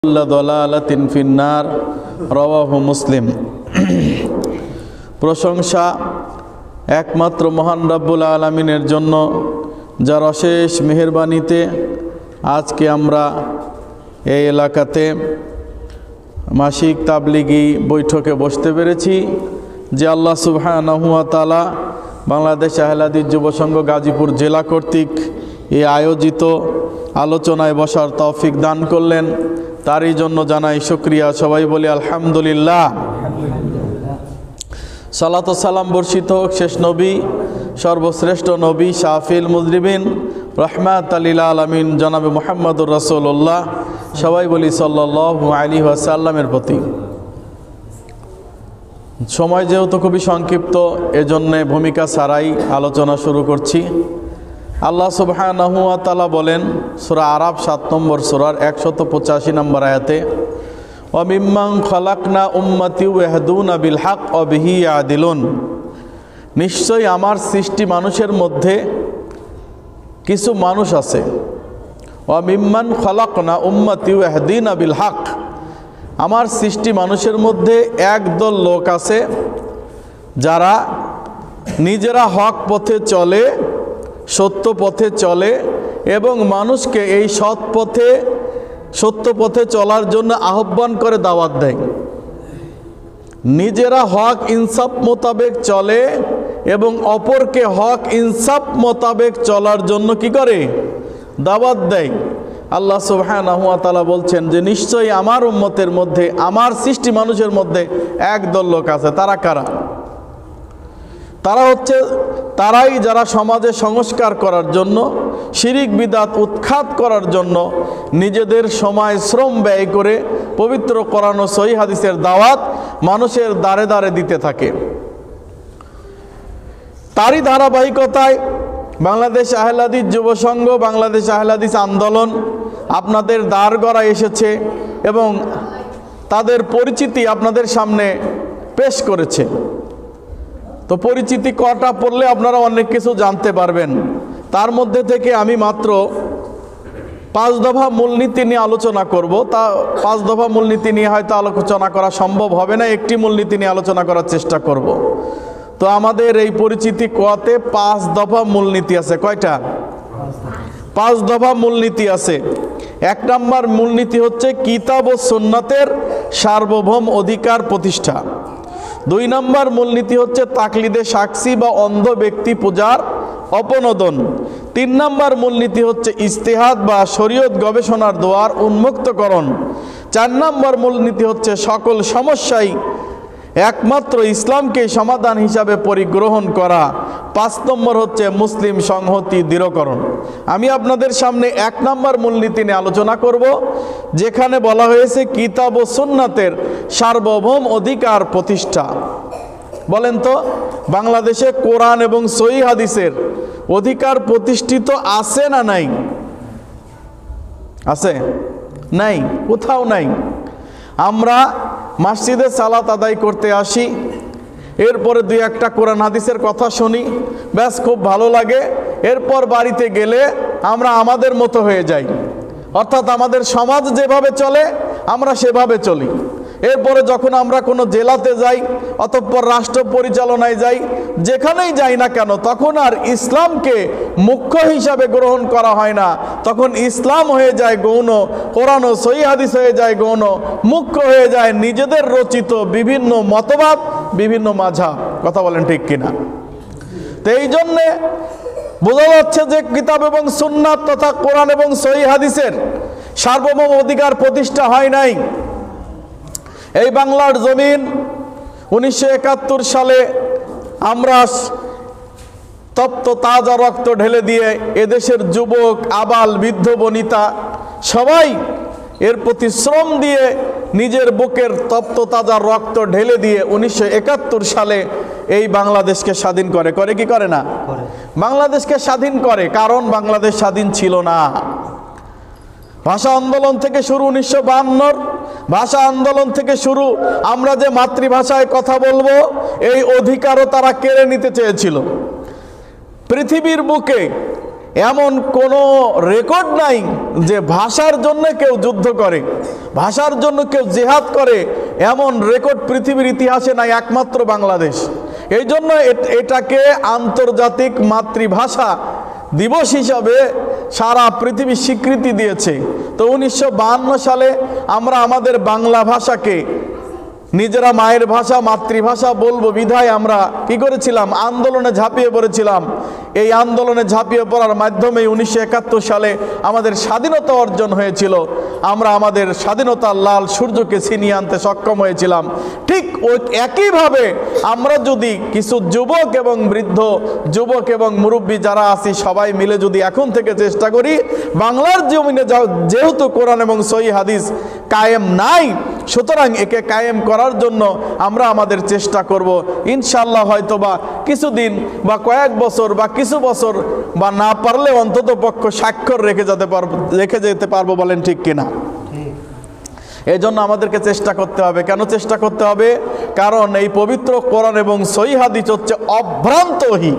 দলালাতিন ফিন্নার রাওয়াহু মুসলিম। প্রশংসা একমাত্র মহান রব্বুল আলামিনের জন্য, যার অশেষ মেহেরবানিতে আজকে আমরা এই এলাকাতে মাসিক তাবলিগি বৈঠকে বসতে পেরেছি। যে আল্লাহ সুবহানাহু ওয়া তাআলা বাংলাদেশ আহলে হাদিস যুব সংঘ গাজীপুর জেলা কর্তৃক এই আয়োজিত আলোচনায় বসার তৌফিক দান করলেন, তারই জন্য জানাই শুকরিয়া। সবাই বলি আলহামদুলিল্লাহ। সালাত ও সালাম বর্ষিত হোক শেষ নবী, সর্বশ্রেষ্ঠ নবী, শাফিল মুজরিবিন, রহমাত লিল আলামিন জনাবে মুহাম্মদুর রাসূলুল্লাহ, সবাই বলি সাল্লাল্লাহু আলাইহি ওয়াসাল্লামের প্রতি। সময় যেহেতু খুবই সংক্ষিপ্ত, এজন্যে ভূমিকা ছাড়াই আলোচনা শুরু করছি। আল্লাহ সুবহানাহু ওয়া তাআলা বলেন সূরা আরাফ 7 নম্বর সূরার 185 নম্বর আয়াতে, ওয়া মিম্মান খালাকনা উম্মাতি ইয়াহদুনা বিল হক ওয়া বিহি ইয়াদিলুন। নিশ্চয়ই আমার সৃষ্টি মানুষের মধ্যে কিছু মানুষ আছে। ওয়া মিম্মান খালাকনা উম্মাতি ইয়াহদিনা বিল হক, আমার সৃষ্টি মানুষের মধ্যে একদল লোক আছে যারা নিজেরা হক পথে চলে, সত্য পথে চলে এবং মানুষকে এই সৎ পথে সত্য পথে চলার জন্য আহ্বান করে, দাওয়াত দেয়। নিজেরা হক ইনসাফ মোতাবেক চলে এবং অপরকে হক ইনসাফ মোতাবেক চলার জন্য কি করে? দাওয়াত দেয়। আল্লাহ সুবহানাহু ওয়া তাআলা বলছেন যে নিশ্চয়ই আমার উম্মতের মধ্যে, আমার সৃষ্টি মানুষের মধ্যে একদল লোক আছে। তারা কারা? তারা হচ্ছে তারাই যারা সমাজে সংস্কার করার জন্য, শিরিক বিদআত উৎখাত করার জন্য নিজেদের সময় শ্রম ব্যয় করে পবিত্র কোরআন ও সহিহ হাদিসের দাওয়াত মানুষের দ্বারে দ্বারে দিতে থাকে। তারই ধারাবাহিকতায় বাংলাদেশ আহলে হাদিস যুব সংঘ, বাংলাদেশ আহলে হাদিস আন্দোলন আপনাদের দ্বারগড়ায় এসেছে এবং তাদের পরিচিতি আপনাদের সামনে পেশ করেছে। তো পরিচিতি কটা পড়লে আপনারা অনেক কিছু জানতে পারবেন। তার মধ্যে থেকে আমি মাত্র 5 দফা মূলনীতি নিয়ে আলোচনা করব। তা 5 দফা মূলনীতি নিয়ে হয়তো আলোচনা করা সম্ভব হবে না, একটি মূলনীতি নিয়ে আলোচনা করার চেষ্টা করব। তো আমাদের এই পরিচিতি কোয়াতে 5 দফা মূলনীতি আছে। কয়টা? 5 দফা মূলনীতি আছে। 1 নম্বর মূলনীতি হচ্ছে কিতাব ও সুন্নাতের সার্বভৌম অধিকার প্রতিষ্ঠা। 2 নম্বর মূলনীতি হচ্ছে তাকলিদে সাক্ষী বা অন্ধ ব্যক্তি পূজার অপনোদন। 3 নম্বর মূলনীতি হচ্ছে ইজতিহাদ বা শরীয়ত গবেষণার দুয়ার উন্মুক্তকরণ। 4 নম্বর মূলনীতি হচ্ছে সকল সমস্যাই একমাত্র ইসলামকে সমাধান হিসাবে পরিগ্রহণ করা। 5 নম্বর হচ্ছে মুসলিম সংহতি দৃঢ়করণ। আমি আপনাদের সামনে 1 নম্বর মূলনীতি নিয়ে আলোচনা করব, যেখানে বলা হয়েছে কিতাব ও সুন্নাতের সার্বভৌম অধিকার প্রতিষ্ঠা। বলেন তো, বাংলাদেশে কোরআন এবং সহিহ হাদিসের অধিকার প্রতিষ্ঠিত আছে না নাই? আছে? নাই, কোথাও নাই। আমরা মসজিদে সালাত আদায় করতে আসি, এরপরে 2-1টা কোরআন হাদিসের কথা শুনি, ব্যাস খুব ভালো লাগে। এরপর বাড়িতে গেলে আমরা আমাদের মতো হয়ে যাই, অর্থাৎ আমাদের সমাজ যেভাবে চলে আমরা সেভাবে চলি। এরপরে যখন আমরা কোনো জেলাতে যাই, অতঃপর রাষ্ট্র পরিচালনায় যাই, যেখানেই যাই না কেন, তখন আর ইসলামকে মুখ্য হিসাবে গ্রহণ করা হয় না। তখন ইসলাম হয়ে যায় গৌণ, কোরআন ও সহিহ হাদিস হয়ে যায় গৌণ, মুখ্য হয়ে যায় নিজেদের রচিত বিভিন্ন মতবাদ, বিভিন্ন মাযহাব। কথা বলেন ঠিক কিনা? তো এই জন্যে বোঝা যাচ্ছে যে কিতাব এবং সুন্নাত তথা কোরআন এবং সহিহ হাদিসের সার্বভৌম অধিকার প্রতিষ্ঠা হয় নাই। এই বাংলার জমিন 1971 সালে আমরা তপ্ত তাজা রক্ত ঢেলে দিয়ে এদেশের যুবক, আবাল, বৃদ্ধ, বনিতা সবাই এর প্রতি শ্রম দিয়ে নিজের বুকের তপ্ত তাজা রক্ত ঢেলে দিয়ে 1971 সালে এই বাংলাদেশকে স্বাধীন করে। করে কি করে না? বাংলাদেশকে স্বাধীন করে, কারণ বাংলাদেশ স্বাধীন ছিল না। ভাষা আন্দোলন থেকে শুরু, 1952 ভাষা আন্দোলন থেকে শুরু, আমরা যে মাতৃভাষায় কথা বলবো এই অধিকারও তারা কেড়ে নিতে চেয়েছিল। পৃথিবীর বুকে এমন কোনো রেকর্ড নাই যে ভাষার জন্য কেউ যুদ্ধ করে, ভাষার জন্য কেউ জিহাদ করে, এমন রেকর্ড পৃথিবীর ইতিহাসে নাই, একমাত্র বাংলাদেশ। এই জন্য এটাকে আন্তর্জাতিক মাতৃভাষা দিবস হিসাবে সারা পৃথিবী স্বীকৃতি দিয়েছে। তো 1952 সালে আমরা আমাদের বাংলা ভাষাকে নিজেরা মায়ের ভাষা, মাতৃভাষা বলবো বিধায় আমরা কি করেছিলাম, আন্দোলনে ঝাঁপিয়ে পড়েছিলাম। এই আন্দোলনে ঝাঁপিয়ে পড়ার মাধ্যমে 1971 সালে আমাদের স্বাধীনতা অর্জন হয়েছিল। আমরা আমাদের স্বাধীনতার লাল সূর্যকে ছিনিয়ে আনতে সক্ষম হয়েছিলাম। ঠিক ওই একইভাবে আমরা যদি কিছু যুবক এবং বৃদ্ধ, যুবক এবং মুরব্বী যারা আছি সবাই মিলে যদি এখন থেকে চেষ্টা করি, বাংলার জমিনে যেহেতু কোরআন এবং সহিহ হাদিস কায়েম নাই, সুতরাং একে কায়েম করার জন্য আমরা আমাদের চেষ্টা করব। ইনশাআল্লাহ হয়তোবা কিছুদিন বা কয়েক বছর বা কিছু বছর বা না পারলে অন্তত পক্ষ স্বাক্ষর রেখে যেতে পারবো। বলেন ঠিক কিনা? এই জন্য আমাদেরকে চেষ্টা করতে হবে। কেন চেষ্টা করতে হবে? কারণ এই পবিত্র কোরআন এবং সহিহ হাদিস হচ্ছে অভ্রান্ত ওহী।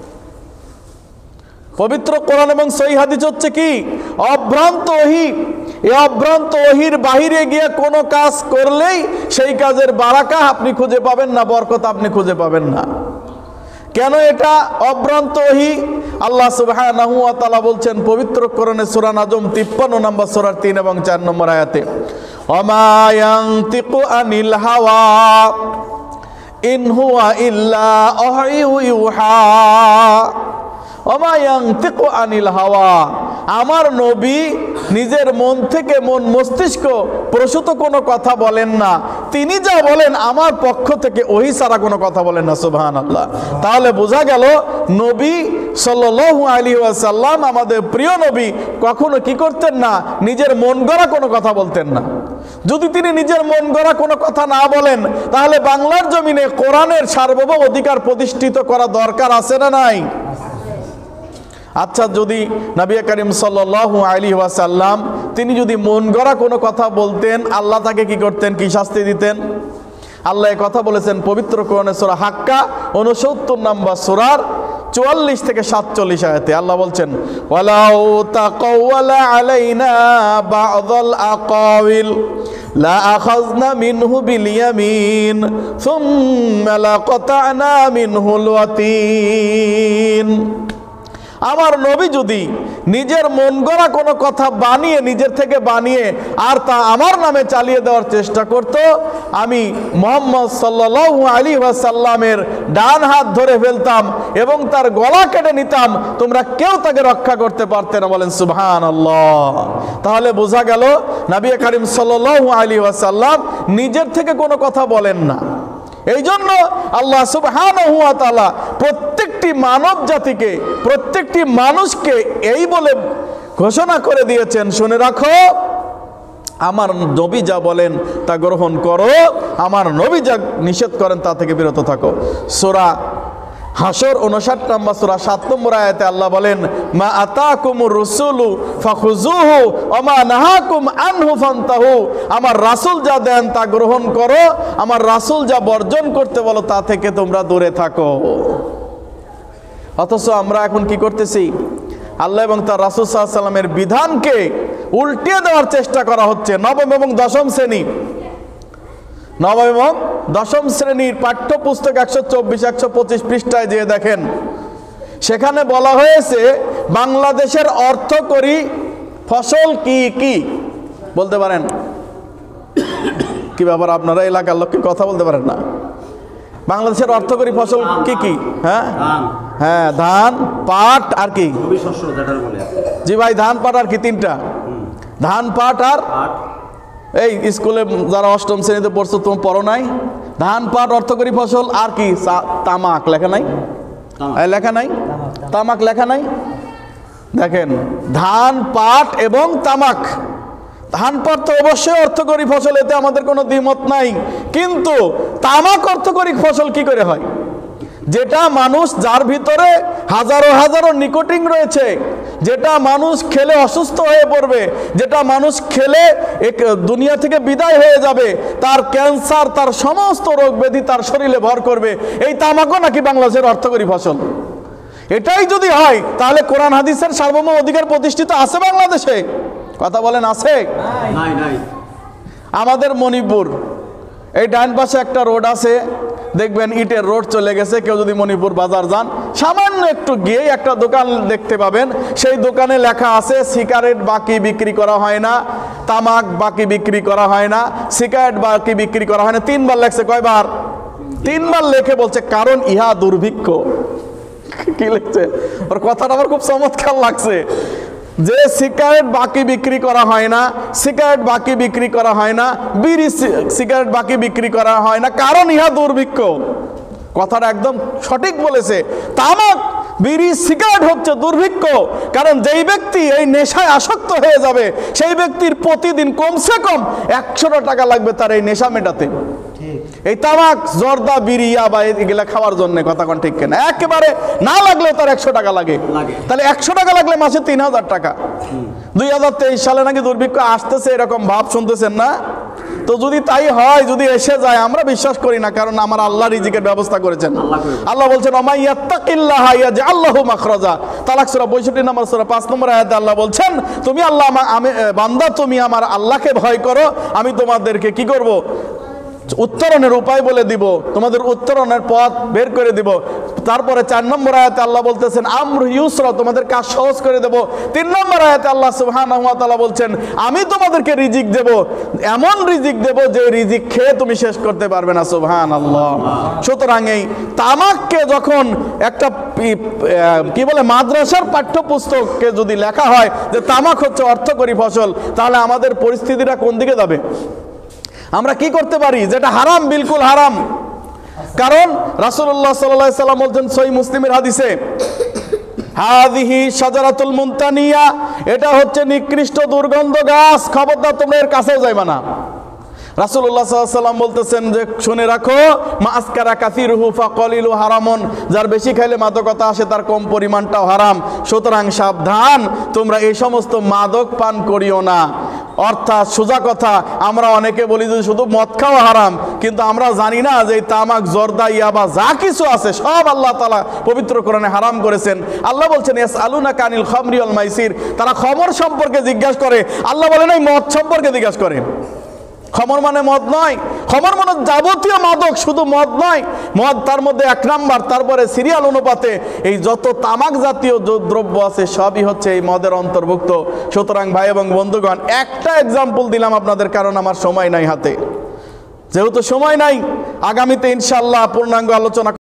পবিত্র কোরআন এবং সহিহ হাদিস হচ্ছে কি? অভ্রান্ত ওহী। এই অভ্রান্ত ওহীর বাহিরে গিয়ে কোনো কাজ করলেই সেই কাজের বারাকা আপনি খুঁজে পাবেন না, বরকত আপনি খুঁজে পাবেন না। কেন এটা অভ্রান্ত ওহী? আল্লাহ সুবহানাহু ওয়া তাআলা বলছেন পবিত্র কোরআনে সূরা নাজম 53 নম্বর সূরার 3 এবং 4 নম্বর আয়াতে, ওমা ইয়ানতিকু আনিল হাওয়া ইন হুয়া ইল্লা ওয়াহয়ু ইউহা। ওমা ইয়ানতিকু আনিল হাওয়া, আমার নবী নিজের মন থেকে, মন মস্তিষ্ক প্রসূত কোনো কথা বলেন না। তিনি যা বলেন আমার পক্ষ থেকে ওহী ছাড়া কোনো কথা বলেন না। সুবহানাল্লাহ। তাহলে বোঝা গেল নবী সাল্লাল্লাহু আলাইহি ওয়াসাল্লাম, আমাদের প্রিয় নবী, কখনো কি করতেন না? নিজের মন গড়া কোনো কথা বলতেন না। যদি তিনি নিজের মন গড়া কোনো কথা না বলেন, তাহলে বাংলার জমিনে কোরআনের সার্বভৌম অধিকার প্রতিষ্ঠিত করা দরকার আছে না নাই? আচ্ছা, যদি নবী করিম সাল্লাল্লাহু আলাইহি ওয়াসাল্লাম তিনি যদি মন গড়া কোনো কথা বলতেন, আল্লাহ তাকে কি করতেন, কি শাস্তি দিতেন? আল্লাহ এই কথা বলেছেন পবিত্র কোরআনে সূরা হাক্কা 69 নম্বর সূরার 44 থেকে 47 আয়াতে। আল্লাহ বলছেন, ওয়ালাউ তাকাওয়ালা আলাইনা বা'যাল আকাওয়িল লা আখাযনা মিনহু বিল ইয়ামিন সুম্মা লাকাতা'না মিনহুল ওয়াতিন। আমার নবী যদি নিজের মন গড়া কোনো কথা বানিয়ে, নিজের থেকে বানিয়ে আর তা আমার নামে চালিয়ে দেওয়ার চেষ্টা করত, আমি মুহাম্মদ সাল্লাল্লাহু আলাইহি ওয়াসাল্লামের ডান হাত ধরে ফেলতাম এবং তার গলা কেটে নিতাম, তোমরা কেউ তাকে রক্ষা করতে পারতে না। বলেন সুবহানাল্লাহ। তাহলে বোঝা গেল নবী করিম সাল্লাল্লাহু আলাইহি ওয়াসাল্লাম নিজের থেকে কোনো কথা বলেন না। এই জন্য আল্লাহ সুবহানাহু ওয়া তাআলা প্রত্যেকটি মানব জাতিকে, প্রত্যেকটি মানুষকে এই বলে ঘোষণা করে দিয়েছেন, শুনে রাখো, আমার নবী যা বলেন তা গ্রহণ করো, আমার নবী যা নিষেধ করেন তা থেকে বিরত থাকো। সূরা হাসর 59 নম্বর সূরা 7 নম্বর আয়াতে আল্লাহ বলেন, মা আতাকুমুর রাসূলু ফাখুযুহু ওয়া মা নাহাকুম আনহু ফান্তাহু। আমার রাসূল যা দেন তা গ্রহণ করো, আমার রাসূল যা বর্জন করতে বলো তা থেকে তোমরা দূরে থাকো। অথচ আমরা এখন কি করতেছি? আল্লাহ এবং তার রাসূল সাল্লাল্লাহু আলাইহি ওয়াসাল্লামের বিধানকে উল্টিয়ে দেওয়ার চেষ্টা করা হচ্ছে। নবম এবং দশম শ্রেণীর পাঠ্যপুস্তক 124-125 পৃষ্ঠায় যেয়ে দেখেন, সেখানে বলা হয়েছে বাংলাদেশের অর্থকরী ফসল কি কি বলতে পারেন? কি ব্যাপার, আপনারা এলাকার লোককে কথা বলতে পারেন না? বাংলাদেশের অর্থকরী ফসল কি কি? হ্যাঁ, ধান, পাট আর কি? জি ভাই, ধান, পাট আর কি? তিনটা, ধান, পাট আর এই স্কুলে যারা অষ্টম শ্রেণীতে পড়ছো তুমি পড়ো নাই? ধান, পাট অর্থকরী ফসল, আর কি? তামাক লেখা নাই? লেখা নাই? তামাক লেখা নাই? দেখেন, ধান, পাট এবং তামাক। ধান, পাট তো অবশ্যই অর্থকরী ফসল, এতে আমাদের কোনো দ্বিমত নাই। কিন্তু তামাক অর্থকরী ফসল কি করে হয়? যেটা মানুষ, যার ভিতরে হাজারো হাজারো নিকোটিন রয়েছে, যেটা মানুষ খেলে অসুস্থ হয়ে পড়বে, যেটা মানুষ খেলে দুনিয়া থেকে বিদায় হয়ে যাবে, তার ক্যান্সার, তার সমস্ত রোগ ব্যাধি তার শরীরে ভর করবে, এই তামাকও নাকি বাংলাদেশের অর্থকরী ফসল। এটাই যদি হয় তাহলে কোরআন হাদিসের সার্বভৌম অধিকার প্রতিষ্ঠিত আছে বাংলাদেশে? কথা বলেন, আছে? আমাদের মণিপুর এই ডান পাশে একটা রোড আছে, দেখবেন ইটের রোড চলে গেছে। কেউ যদি মণিপুর বাজার যান, সামান্য একটু গিয়ে একটা দোকান দেখতে পাবেন, সেই দোকানে লেখা আছে সিগারেট বাকি বিক্রি করা হয় না, তামাক বাকি বিক্রি করা হয় না, সিগারেট বাকি বিক্রি করা হয় না। 3 বার লেখছে। কয়বার? 3 বার লেখে বলছে কারণ ইহা দুর্ভিক্ষ। কি লিখছে? ওর কথাটা আমার খুব চমৎকার লাগছে, যে সিগারেট বাকি বিক্রি করা হয় না, সিগারেট বাকি বিক্রি করা হয় না, বিড়ি সিগারেট বাকি বিক্রি করা হয় না, কারণ ইহা দুর্ভিক্ষ। কথাটা একদম সঠিক বলেছে। তামাক, বিড়ি, সিগারেট হচ্ছে দুর্ভিক্ষ। কারণ যেই ব্যক্তি এই নেশায় আসক্ত হয়ে যাবে, সেই ব্যক্তির প্রতিদিন কমসে কম 100 টাকা লাগবে তার এই নেশা মেটাতে। এই তামাক, জর্দা, বিড়ি, বা এগুলা খাওয়ার জন্য। কথা কোন ঠিক কেনা? একেবারে না লাগলেও তার 100 টাকা লাগে। তাহলে 100 টাকা লাগলে মাসে 3000 টাকা। 2023 সালে নাকি দুর্ভিক্ষ আসতেছে, এরকম ভাব শুনতেছেন না? তো যদি তাই হয়, যদি এসে যায়, আমরা বিশ্বাস করি না, কারণ আমার আল্লাহ রিজিকের ব্যবস্থা করেছেন। আল্লাহ বলছেন ওমাই ইয়াত্তাকিল্লাহা ইয়াজআল লাহু মাখরাজা। তালাক সূরা 62 নম্বর সূরা 5 নম্বর আয়াতে আল্লাহ বলছেন, তুমি আল্লাহ, আমি বান্দা, তুমি আমার আল্লাহকে ভয় করো, আমি তোমাদেরকে কি করব? উত্তরণের উপায় বলে দিব, তোমাদের উত্তরণের পথ বের করে দিব। তারপরে 4 নম্বর আয়াতে আল্লাহ বলতেছেন আমর ইউসরা, তোমাদের কাজ সহজ করে দেব। 3 নম্বর আয়াতে আল্লাহ সুবহানাহু ওয়া তাআলা বলছেন আমি তোমাদেরকে রিজিক দেব, এমন রিজিক দেব যে রিজিক খেয়ে তুমি শেষ করতে পারবে না। সুবহানাল্লাহ। সুতরাং এই তামাককে যখন একটা কি বলে মাদ্রাসার পাঠ্যপুস্তকে যদি লেখা হয় যে তামাক হচ্ছে অর্থকরী ফসল, তাহলে আমাদের পরিস্থিতিটা কোন দিকে যাবে? আমরা কি করতে পারি যেটা হারাম, বিলকুল হারাম? কারণ রাসূলুল্লাহ সাল্লাল্লাহু আলাইহি সাল্লাম বলছেন সহিহ মুসলিমের হাদিসে, হাযিহি শাজারাতুল মুনতানিয়া, এটা হচ্ছে নিকৃষ্ট দুর্গন্ধ গাছ, খবরদার তোমরা এর কাছেও যাইবা না। রাসূলুল্লাহ সাল্লাল্লাহু আলাইহি সাল্লাম বলতেছেন যে শুনে রাখো, মা আসকারা কাসিরুহু ফাকালিলু হারামুন, যার বেশি খাইলে মাদকতা আসে তার কম পরিমাণটাও হারাম। সুতরাং সাবধান, তোমরা এই সমস্ত মাদক পান করিও না। অর্থাৎ সোজা কথা, আমরা অনেকে বলি যে শুধু মদ খাওয়া হারাম, কিন্তু আমরা জানি না যে তামাক, জর্দা, ইয়াবা যা কিছু আছে সব আল্লাহ তাআলা পবিত্র কোরআনে হারাম করেছেন। আল্লাহ বলছেন ইয়াসআলুনাকা আনিল খামরি ওয়াল মাইসির, তারা খমর সম্পর্কে জিজ্ঞাসা করে। আল্লাহ বলেন এই মদ সম্পর্কে জিজ্ঞাসা করে। খমর মানে মদ নয়, খমর মানে যাবতীয় মাদক, শুধু মদ নয়। মদ তার মধ্যে 1 নাম্বার, তারপরে সিরিয়াল অনুপাতে এই যত তামাক জাতীয় দ্রব্য আছে সবই হচ্ছে এই মদের অন্তর্ভুক্ত। সুতরাং ভাই এবং বন্ধুগণ, একটা এক্সাম্পল দিলাম আপনাদের, কারণ আমার সময় নাই হাতে। যেহেতু সময় নাই, আগামীতে ইনশাআল্লাহ পূর্ণাঙ্গ আলোচনা